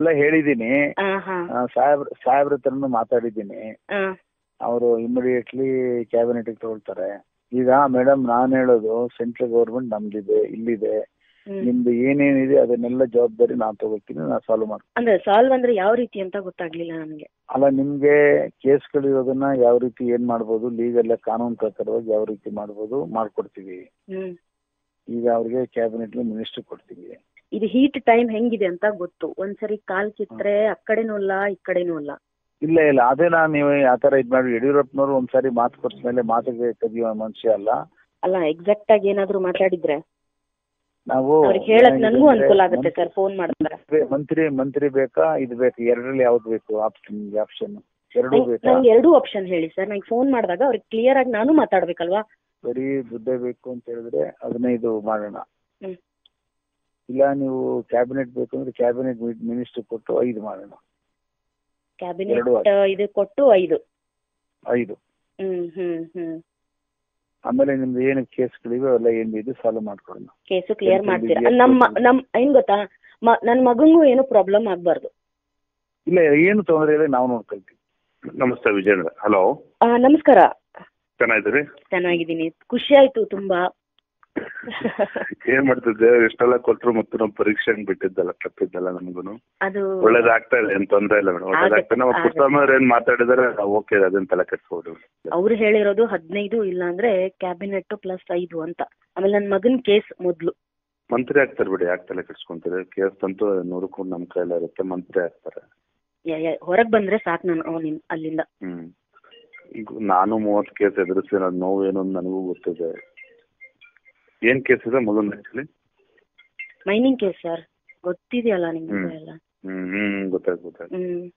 ಎಲ್ಲ ಹೇಳಿದ್ದೀನಿ. ಸಾಹೇಬ್ರ ಹತ್ರನು ಮಾತಾಡಿದ್ದೀನಿ. ಅವರು ಇಮಿಡಿಯೇಟ್ಲಿ ಕ್ಯಾಬಿನೆಟ್ ತಗೊಳ್ತಾರೆ. ಈಗ ಮೇಡಮ್ ನಾನು ಹೇಳೋದು ಸೆಂಟ್ರಲ್ ಗೌರ್ಮೆಂಟ್ ನಮ್ದಿದೆ, ಇಲ್ಲಿದೆ, ನಿಮ್ದು ಏನೇನಿದೆ ಅದನ್ನೆಲ್ಲ ಜವಾಬ್ದಾರಿ ನಾನು ತಗೋತೀನಿ, ನಾನು ಸಾಲ್ವ್ ಮಾಡ್ತೀನಿ. ಅಂದ್ರೆ ಸಾಲ್ವ್ ಅಂದ್ರೆ ಯಾವ ರೀತಿ ಅಂತ ಗೊತ್ತಾಗ್ಲಿಲ್ಲ ನನಗೆ. ಅಲ್ಲ, ನಿಮ್ಗೆ ಕೇಸ್ಗಳಿರೋದನ್ನ ಯಾವ ರೀತಿ ಏನ್ ಮಾಡ್ಬೋದು, ಲೀಗಲ್ ಕಾನೂನು ಪ್ರಕಾರವಾಗಿ ಯಾವ ರೀತಿ ಮಾಡ್ಬೋದು ಮಾಡ್ಕೊಡ್ತೀವಿ. ಈಗ ಅವ್ರಿಗೆ ಕ್ಯಾಬಿನೆಟ್ ಮಿನಿಸ್ಟರ್ ಕೊಡ್ತೀವಿ. ಇದು ಹೀಟ್ ಟೈಮ್ ಹೆಂಗಿದೆ ಅಂತ ಗೊತ್ತು. ಒಂದ್ಸರಿ ಕಾಲ್ ಕಿತ್ರೆ ಆ ಕಡೆನೂ ಇಲ್ಲ ಈ ಕಡೆನೂ ಇಲ್ಲ. ಇಲ್ಲ ಅದೇ ನೀವು ಆತರ ಇದ್ ಮಾಡಿ ಯಡಿಯೂರಪ್ಪನವರು ಒಂದ್ಸಾರಿ ಮಾತು ಕೊಡ್ಸ್ಮೇಲೆ ಮಾತಿಗೆ ಕದಿಯುವ ಮನುಷ್ಯ ಅಲ್ಲ. ಅಲ್ಲ, ಎಕ್ಸಾಕ್ಟ್ ಆಗಿ ಏನಾದ್ರು ಮಾತಾಡಿದ್ರೆ ನಾವು ಹೇಳಕ್ ನನಗೂ ಅನುಕೂಲ ಆಗುತ್ತೆ ಸರ್. ಫೋನ್ ಮಾಡಿದ್ರೆ ಮಂತ್ರಿ ಬೇಕಾ ಇದು ಬೇಕು, ಎರಡರಲ್ಲಿ ಯಾವ್ದು ಬೇಕು ಆಪ್ಷನ್? ಎರಡೂ ಬೇಕಾ? ನಂಗೆ ಎರಡೂ ಆಪ್ಷನ್ ಹೇಳಿ ಸರ್. ನಂಗೆ ಫೋನ್ ಮಾಡಿದಾಗ ಅವ್ರಿಗೆ ಕ್ಲಿಯರ್ ಆಗಿ ನಾನು ಮಾತಾಡ್ಬೇಕಲ್ವಾ. ಬರೀ ದುಡ್ಡೇ ಬೇಕು ಅಂತ ಹೇಳಿದ್ರೆ ಅದನ್ನ ಇದು ಮಾಡೋಣ. ಇಲ್ಲ ನೀವು ಕ್ಯಾಬಿನೆಟ್ ಬೇಕು ಅಂದ್ರೆ ಕ್ಯಾಬಿನೆಟ್ ಮಿನಿಸ್ಟರ್ ಕೊಟ್ಟು 5 ಮಾಡೋಣ. ಕ್ಯಾಬಿನೆಟ್ ಇದು ಕೊಟ್ಟು 5. ಆಮೇಲೆ ನಿಮ್ದು ಏನು ಕೇಸ್ಗಳಿವೆ ಅವೆಲ್ಲ ಏನಿದೆ ಸಾಲ್ವ್ ಮಾಡ್ಕೊಡೋಣ. ಕೇಸು ಕ್ಲಿಯರ್ ಮಾಡ್ತೀರಾ? ನಮ್ ಏನ್ ಗೊತ್ತಾ, ನನ್ ಮಗಂಗೂ ಏನು ಪ್ರಾಬ್ಲಮ್ ಆಗ್ಬಾರ್ದು. ಇಲ್ಲ ಏನು ತೊಂದರೆ ಇಲ್ಲ, ನಾವು ನೋಡ್ಕೊಳ್ತೀವಿ. ನಮಸ್ತೆ ವಿಜಯೇಂದ್ರ. ಹಲೋ, ನಮಸ್ಕಾರ. ಚೆನ್ನಾಗಿದ್ದೀರಿ? ಚೆನ್ನಾಗಿದ್ದೀನಿ, ಖುಷಿ ಆಯ್ತು ತುಂಬಾ. ಏನ್ ಮಾಡ್ತಿದ್ದೆ? ಎಷ್ಟೆಲ್ಲ ಕೊಟ್ರು ಮತ್ತು ನಾವು ಪರೀಕ್ಷೆ ಬಿಟ್ಟಿದ್ದಲ್ಲ, ತಪ್ಪಿದ್ದಲ್ಲ. ನಮಗೂ ಅದು ಒಳ್ಳೇದಾಗ್ತಾ ಇಲ್ಲ, ಏನ್ ತೊಂದರೆ ಇಲ್ಲ ಮೇಡಮ್, ಒಳ್ಳೇದಾಗ್ತಾ. ನಾವು ಪುಟ್ಟಸ್ವಾಮಿ ಅವ್ರು ಏನ್ ಮಾತಾಡಿದಾರೆ ಓಕೆ, ಅದನ್ನ ತಲೆ ಕೆಡ್ಸ್ಬೋದು. ಅವ್ರು ಹೇಳಿರೋದು 15 ಇಲ್ಲ ಅಂದ್ರೆ ಕ್ಯಾಬಿನೆಟ್ +5 ಅಂತ. ಆಮೇಲೆ ನನ್ ಮಗನ್ ಕೇಸ್ ಮೊದ್ಲು ಮಂತ್ರಿ ಆಗ್ತಾರೆ ಬಿಡಿ, ಯಾಕೆ ತಲೆ ಕೆಡ್ಸ್ಕೊಂತೀರಿ? ಕೇಸ್ ಅಂತೂ 100 ನಮ್ ಕೈಲ ಇರುತ್ತೆ, ಮಂತ್ರಿ ಆಗ್ತಾರೆ. ಹೊರಗ್ ಬಂದ್ರೆ ಸಾಕು ನಾನು ಅಲ್ಲಿಂದ. ಈಗ ನಾನು 30 ಕೇಸ್ ಎದುರಿಸಿ ನೋವು ಏನು ನನಗೂ ಗೊತ್ತಿದೆ. ಏನ್ ಕೇಸ್ ಇದೆ ಮೊದಲು? ಆಕ್ಚುಲಿ ಮೈನಿಂಗ್ ಕೇಸ್ ಸರ್, ಗೊತ್ತಿದೆಯಲ್ಲ ನಿಮ್ಗೆ ಎಲ್ಲ. ಗೊತ್ತಾಯ್ತು.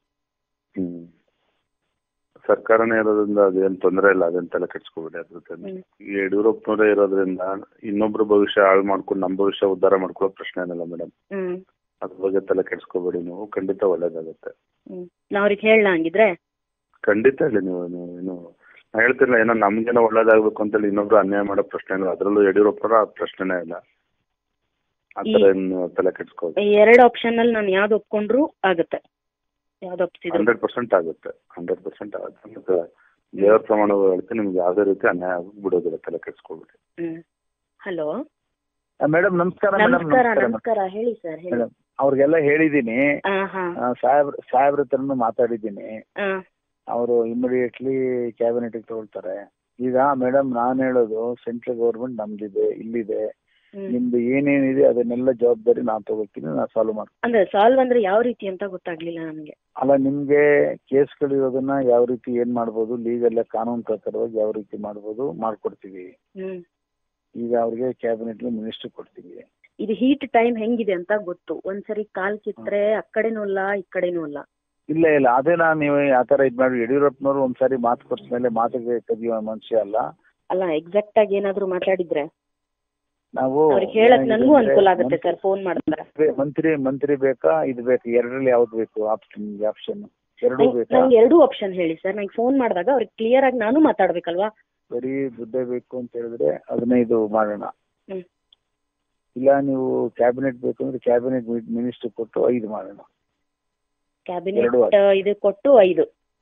ಸರ್ಕಾರನೇ ಇರೋದ್ರಿಂದ ಅದೇನ್ ತೊಂದರೆ ಇಲ್ಲ, ಅದನ್ನ ತಲೆ ಕೆಡ್ಸ್ಕೊಬೇಡಿ. ಅದ್ರ ಯಡಿಯೂರಪ್ಪನವರೇ ಇರೋದ್ರಿಂದ ಇನ್ನೊಬ್ರು ಭವಿಷ್ಯ ಹಾಳು ಮಾಡ್ಕೊಂಡು ನಮ್ಮ ಭವಿಷ್ಯ ಉದ್ಧಾರ ಮಾಡ್ಕೊಳ್ಳೋ ಪ್ರಶ್ನೆ ಏನಿಲ್ಲ ಮೇಡಮ್. ಅದ್ರ ಬಗ್ಗೆ ತಲೆ ಕೆಡ್ಸ್ಕೊಬೇಡಿ ನೀವು, ಖಂಡಿತ ಒಳ್ಳೇದಾಗುತ್ತೆ. ಅವ್ರಿಗೆ ಹೇಳ ಹಂಗಿದ್ರೆ ಖಂಡಿತ ಹೇಳಿ. ನೀವು ಏನು ಹೇಳ್ತಿಲ್ಲ, ಏನೋ ನಮ್ಗೇನೋ ಒಳ್ಳೇದಾಗ್ಬೇಕು ಅಂತೇಳಿ ಇನ್ನೊಬ್ರು ಅನ್ಯಾಯ ಮಾಡೋ ಪ್ರಶ್ನೆ ಇಲ್ಲ. ಅದ್ರಲ್ಲೂ ಯಡಿಯೂರಪ್ಪರ ಪ್ರಶ್ನೆನೇ ಇಲ್ಲ. ಆತರ ಏನು ತಲೆ ಕೆಡ್ಸ್ಕೋದು. 2 ಆಪ್ಷನ್ ಅಲ್ಲಿ ನಾನು ಯಾವ್ದು ಒಪ್ಕೊಂಡ್ರು ಆಗುತ್ತೆ. 100% ಆಗುತ್ತೆ, 100% ಆಗುತ್ತೆ. ಮತ್ತೆ ದೇವರ ಪ್ರಮಾಣ ಹೇಳ್ತೀನಿ, ನಿಮ್ಗೆ ಯಾವ್ದೇ ರೀತಿ ಅನ್ಯಾಯ ಆಗಿ ಬಿಡೋದಿಲ್ಲ, ತಲೆ ಕೆಡ್ಸ್ಕೊಬಿಡಿ. ಹಲೋ ಮೇಡಮ್, ನಮಸ್ಕಾರ. ನಮಸ್ಕಾರ, ಹೇಳಿ ಸರ್. ಮೇಡಮ್, ಅವ್ರಿಗೆಲ್ಲ ಹೇಳಿದ್ದೀನಿ. ಸಾಹೇಬ್ರ ಹತ್ರನು ಮಾತಾಡಿದ್ದೀನಿ. ಅವರು ಇಮಿಡಿಯೇಟ್ಲಿ ಕ್ಯಾಬಿನೆಟ್ ತಗೊಳ್ತಾರೆ. ಈಗ ಮೇಡಮ್ ನಾನು ಹೇಳೋದು ಸೆಂಟ್ರಲ್ ಗೌರ್ಮೆಂಟ್ ನಮ್ದಿದೆ, ಇಲ್ಲಿದೆ, ನಿಮ್ದು ಏನೇನಿದೆ ಅದನ್ನೆಲ್ಲ ಜವಾಬ್ದಾರಿ ನಾನು ತಗೋತೀನಿ, ನಾನು ಸಾಲ್ವ್ ಮಾಡ್ತೀನಿ. ಅಂದ್ರೆ ಸಾಲ್ವ್ ಅಂದ್ರೆ ಯಾವ ರೀತಿ ಅಂತ ಗೊತ್ತಾಗ್ಲಿಲ್ಲ ನನಗೆ. ಅಲ್ಲ, ನಿಮ್ಗೆ ಕೇಸ್ಗಳಿರೋದನ್ನ ಯಾವ ರೀತಿ ಏನ್ ಮಾಡ್ಬೋದು, ಲೀಗಲ್ ಕಾನೂನು ಪ್ರಕಾರವಾಗಿ ಯಾವ ರೀತಿ ಮಾಡ್ಬೋದು ಮಾಡ್ಕೊಡ್ತೀವಿ. ಈಗ ಅವ್ರಿಗೆ ಕ್ಯಾಬಿನೆಟ್ ಮಿನಿಸ್ಟರ್ ಕೊಡ್ತೀವಿ. ಇದು ಹೀಟ್ ಟೈಮ್ ಹೆಂಗಿದೆ ಅಂತ ಗೊತ್ತು. ಒಂದ್ಸರಿ ಕಾಲ್ ಕಿತ್ರೆ ಆ ಕಡೆನೂ ಇಲ್ಲ ಈ ಕಡೆನೂ ಇಲ್ಲ. ಇಲ್ಲ ಅದೇ ನೀವು ಆತರ ಇದ್ ಮಾಡಿ ಯಡಿಯೂರಪ್ಪನವರು ಒಂದ್ಸಾರಿ ಮಾತು ಕೊಡ್ಸ್ಮೇಲೆ ಮಾತಿಗೆ ಕದಿಯುವ ಮನುಷ್ಯ ಅಲ್ಲ. ಅಲ್ಲ, ಎಕ್ಸಾಕ್ಟ್ ಆಗಿ ಏನಾದ್ರು ಮಾತಾಡಿದ್ರೆ ನಾವು ಹೇಳಕ್ ನನಗೂ ಅನುಕೂಲ ಆಗುತ್ತೆ ಸರ್. ಫೋನ್ ಮಾಡಿದ್ರೆ ಮಂತ್ರಿ ಬೇಕಾ ಇದು ಬೇಕು, ಎರಡರಲ್ಲಿ ಯಾವ್ದು ಬೇಕು ಆಪ್ಷನ್? ಎರಡೂ ಬೇಕಾ? ನಂಗೆ ಎರಡೂ ಆಪ್ಷನ್ ಹೇಳಿ ಸರ್. ನಂಗೆ ಫೋನ್ ಮಾಡಿದಾಗ ಅವ್ರಿಗೆ ಕ್ಲಿಯರ್ ಆಗಿ ನಾನು ಮಾತಾಡ್ಬೇಕಲ್ವಾ. ಬರೀ ದುಡ್ಡೇ ಬೇಕು ಅಂತ ಹೇಳಿದ್ರೆ ಅದನ್ನ ಇದು ಮಾಡೋಣ. ಇಲ್ಲ ನೀವು ಕ್ಯಾಬಿನೆಟ್ ಬೇಕು ಅಂದ್ರೆ ಕ್ಯಾಬಿನೆಟ್ ಮಿನಿಸ್ಟರ್ ಕೊಟ್ಟು 5 ಮಾಡೋಣ. ಕ್ಯಾಬಿನೆಟ್ ಇದು ಕೊಟ್ಟು 5.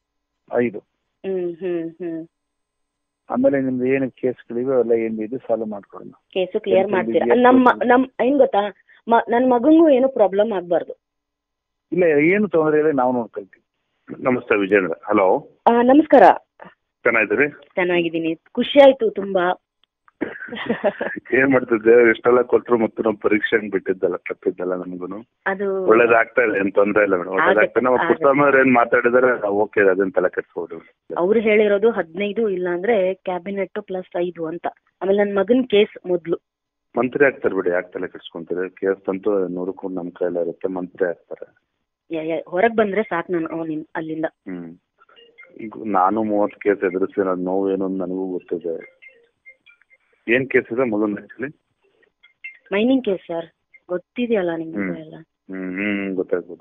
ಆಮೇಲೆ ನಿಮ್ದು ಏನು ಕೇಸ್ಗಳಿವೆ ಅವೆಲ್ಲ ಏನಿದೆ ಸಾಲ್ವ್ ಮಾಡ್ಕೊಡೋಣ. ಕೇಸು ಕ್ಲಿಯರ್ ಮಾಡ್ತೀರಾ? ನಮ್ ಏನ್ ಗೊತ್ತಾ, ನನ್ ಮಗಂಗೂ ಏನು ಪ್ರಾಬ್ಲಮ್ ಆಗ್ಬಾರ್ದು. ಇಲ್ಲ ಏನು ತೊಂದರೆ ಇಲ್ಲ, ನಾವು ನೋಡ್ಕೊಳ್ತೀವಿ. ನಮಸ್ತೆ ವಿಜಯೇಂದ್ರ. ಹಲೋ, ನಮಸ್ಕಾರ. ಚೆನ್ನಾಗಿದ್ದೀರಿ? ಚೆನ್ನಾಗಿದ್ದೀನಿ, ಖುಷಿ ಆಯ್ತು ತುಂಬಾ. ಏನ್ ಮಾಡ್ತಿದ್ದೆ? ಎಷ್ಟೆಲ್ಲ ಕೊಟ್ರು ಮತ್ತು ನಾವು ಪರೀಕ್ಷೆ ಬಿಟ್ಟಿದ್ದಲ್ಲ, ತಪ್ಪಿದ್ದಲ್ಲ. ನಮಗೂ ಅದು ಒಳ್ಳೇದಾಗ್ತಾ ಇಲ್ಲ, ಏನ್ ತೊಂದರೆ ಇಲ್ಲ ಮೇಡಮ್, ಒಳ್ಳೇದಾಗ್ತಾ. ನಾವು ಪುಟ್ಟಸ್ವಾಮಿ ಅವ್ರು ಏನ್ ಮಾತಾಡಿದಾರೆ ಓಕೆ, ಅದನ್ನ ತಲೆ ಕೆಡ್ಸ್ಬೋದು. ಅವ್ರು ಹೇಳಿರೋದು 15 ಇಲ್ಲ ಅಂದ್ರೆ ಕ್ಯಾಬಿನೆಟ್ +5 ಅಂತ. ಆಮೇಲೆ ನನ್ ಮಗನ್ ಕೇಸ್ ಮೊದ್ಲು ಮಂತ್ರಿ ಆಗ್ತಾರೆ ಬಿಡಿ, ಯಾಕೆ ತಲೆ ಕೆಡ್ಸ್ಕೊಂತೀರಿ? ಕೇಸ್ ಅಂತೂ 100 ನಮ್ ಕೈಲ ಇರುತ್ತೆ, ಮಂತ್ರಿ ಆಗ್ತಾರೆ. ಹೊರಗ್ ಬಂದ್ರೆ ಸಾಕು ನಾನು ಅಲ್ಲಿಂದ. ಈಗ ನಾನು 30 ಕೇಸ್ ಎದುರಿಸಿ ನೋವು ಏನು ನನಗೂ ಗೊತ್ತಿದೆ. ಏನ್ ಕೇಸ್ ಇದೆ ಮೊದಲು? ಆಕ್ಚುಲಿ ಮೈನಿಂಗ್ ಕೇಸ್ ಸರ್, ಗೊತ್ತಿದೆಯಲ್ಲ ನಿಮ್ಗೆ ಎಲ್ಲ. ಗೊತ್ತಾಯ್ತು.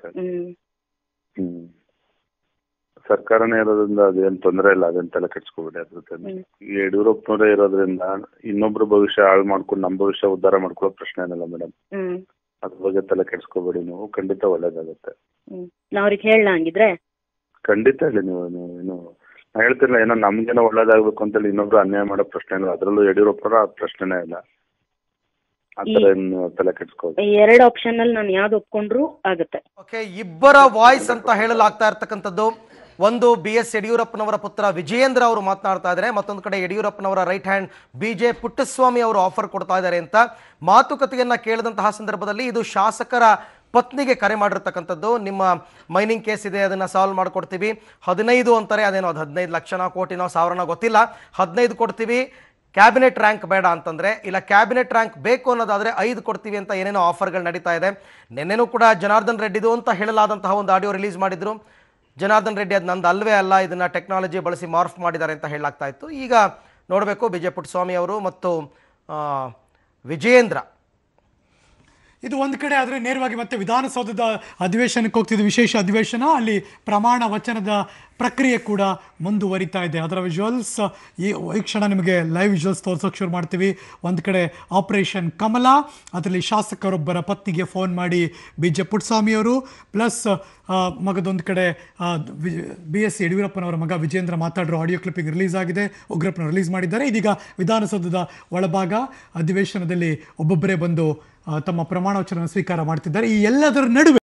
ಸರ್ಕಾರನೇ ಇರೋದ್ರಿಂದ ಅದೇನ್ ತೊಂದರೆ ಇಲ್ಲ, ಅದನ್ನ ತಲೆ ಕೆಡ್ಸ್ಕೊಬೇಡಿ. ಅದ್ರ ಯಡಿಯೂರಪ್ಪನವರೇ ಇರೋದ್ರಿಂದ ಇನ್ನೊಬ್ರು ಭವಿಷ್ಯ ಹಾಳು ಮಾಡ್ಕೊಂಡು ನಮ್ಮ ಭವಿಷ್ಯ ಉದ್ಧಾರ ಮಾಡ್ಕೊಳ್ಳೋ ಪ್ರಶ್ನೆ ಏನಿಲ್ಲ ಮೇಡಮ್. ಅದ್ರ ಬಗ್ಗೆ ತಲೆ ಕೆಡ್ಸ್ಕೊಬೇಡಿ ನೀವು, ಖಂಡಿತ ಒಳ್ಳೇದಾಗುತ್ತೆ. ನಾ ಅವ್ರಿಗೆ ಹೇಳ ಹಂಗಿದ್ರೆ. ಖಂಡಿತ ಹೇಳಿ ನೀವು ಏನು ನಾ ಹೇಳ್ತಿಲ್ಲ, ಏನೋ ನಮ್ಗೇನೋ ಒಳ್ಳೇದಾಗ್ಬೇಕು ಅಂತೇಳಿ ಇನ್ನೊಬ್ರು ಅನ್ಯಾಯ ಮಾಡೋ ಪ್ರಶ್ನೆ ಇಲ್ಲ. ಅದರಲ್ಲೂ ಯಡಿಯೂರಪ್ಪರ ಪ್ರಶ್ನೆನೇ ಇಲ್ಲ. ಆತರ ಏನು ತಲೆ ಕೆಡ್ಸ್ಕೋದು. 2 ಆಪ್ಷನ್ ಅಲ್ಲಿ ನಾನು ಯಾವ್ದು ಒಪ್ಕೊಂಡ್ರು ಆಗುತ್ತೆ. ಓಕೆ, ಇಬ್ಬರ ವಾಯ್ಸ್ ಅಂತ ಹೇಳಲಾಗ್ತಾ ಇರ್ತಕ್ಕಂಥದ್ದು. ಒಂದು BS ಯಡಿಯೂರಪ್ಪನವರ ಪುತ್ರ ವಿಜಯೇಂದ್ರ ಅವರು ಮಾತನಾಡ್ತಾ ಇದ್ದಾರೆ, ಮತ್ತೊಂದು ಕಡೆ ಯಡಿಯೂರಪ್ಪನವರ ರೈಟ್ ಹ್ಯಾಂಡ್ BJ ಪುಟ್ಟಸ್ವಾಮಿ ಅವರು ಆಫರ್ ಕೊಡ್ತಾ ಇದ್ದಾರೆ ಅಂತ ಮಾತುಕತೆಯನ್ನ ಕೇಳಿದಂತಹ ಸಂದರ್ಭದಲ್ಲಿ ಇದು ಶಾಸಕರ ಪತ್ನಿಗೆ ಕರೆ ಮಾಡಿರ್ತಕ್ಕಂಥದ್ದು. ನಿಮ್ಮ ಮೈನಿಂಗ್ ಕೇಸ್ ಇದೆ, ಅದನ್ನ ಸಾಲ್ವ್ ಮಾಡ್ಕೊಡ್ತೀವಿ, 15 ಅಂತಾರೆ, ಅದೇನೋ 15 ಲಕ್ಷನೋ ಕೋಟಿನೋ ಸಾವಿರನೋ ಗೊತ್ತಿಲ್ಲ, 15 ಕೊಡ್ತೀವಿ, ಕ್ಯಾಬಿನೆಟ್ ರ್ಯಾಂಕ್ ಬೇಡ ಅಂತಂದ್ರೆ, ಇಲ್ಲ ಕ್ಯಾಬಿನೆಟ್ ರ್ಯಾಂಕ್ ಬೇಕು ಅನ್ನೋದಾದ್ರೆ 5 ಕೊಡ್ತೀವಿ ಅಂತ ಏನೇನೋ ಆಫರ್ಗಳು ನಡೀತಾ ಇದೆ. ನಿನ್ನೆನೂ ಕೂಡ ಜನಾರ್ದನ್ ರೆಡ್ಡಿದು ಅಂತ ಹೇಳಲಾದಂತಹ ಒಂದು ಆಡಿಯೋ ರಿಲೀಸ್ ಮಾಡಿದ್ರು. ಜನಾರ್ದನ್ ರೆಡ್ಡಿ ಅದು ನಂದು ಅಲ್ವೇ ಅಲ್ಲ, ಇದನ್ನ ಟೆಕ್ನಾಲಜಿ ಬಳಸಿ ಮಾರ್ಫ್ ಮಾಡಿದ್ದಾರೆ ಅಂತ ಹೇಳಲಾಗ್ತಾ ಇತ್ತು. ಈಗ ನೋಡಬೇಕು BJ ಪುಟ್ಟಸ್ವಾಮಿ ಅವರು ಮತ್ತು ವಿಜಯೇಂದ್ರ. ಇದು ಒಂದು ಕಡೆ ಆದರೆ ನೇರವಾಗಿ ಮತ್ತೆ ವಿಧಾನಸೌಧದ ಅಧಿವೇಶನಕ್ಕೆ ಹೋಗ್ತಿದ್ದು, ವಿಶೇಷ ಅಧಿವೇಶನ. ಅಲ್ಲಿ ಪ್ರಮಾಣ ವಚನದ ಪ್ರಕ್ರಿಯೆ ಕೂಡ ಮುಂದುವರಿತಾ ಇದೆ. ಅದರ ವಿಜುವಲ್ಸ್ ಈ ಕ್ಷಣ ನಿಮಗೆ ಲೈವ್ ವಿಜುವಲ್ಸ್ ತೋರ್ಸೋಕೆ ಶುರು ಮಾಡ್ತೀವಿ. ಒಂದು ಕಡೆ ಆಪರೇಷನ್ ಕಮಲ, ಅದರಲ್ಲಿ ಶಾಸಕರೊಬ್ಬರ ಪತ್ನಿಗೆ ಫೋನ್ ಮಾಡಿ BJ ಪುಟ್ಟಸ್ವಾಮಿಯವರು ಪ್ಲಸ್ ಮಗದೊಂದು ಕಡೆ BS ಯಡಿಯೂರಪ್ಪನವರ ಮಗ ವಿಜಯೇಂದ್ರ ಮಾತಾಡಿರೋ ಆಡಿಯೋ ಕ್ಲಿಪ್ಪಿಂಗ್ ರಿಲೀಸ್ ಆಗಿದೆ, ಉಗ್ರಪ್ಪನ ರಿಲೀಸ್ ಮಾಡಿದ್ದಾರೆ. ಇದೀಗ ವಿಧಾನಸೌಧದ ಒಳಭಾಗ ಅಧಿವೇಶನದಲ್ಲಿ ಒಬ್ಬೊಬ್ಬರೇ ಬಂದು ತಮ್ಮ ಪ್ರಮಾಣ ವಚನ ಸ್ವೀಕಾರ ಮಾಡ್ತಿದ್ದಾರೆ. ಈ ಎಲ್ಲದರ ನಡುವೆ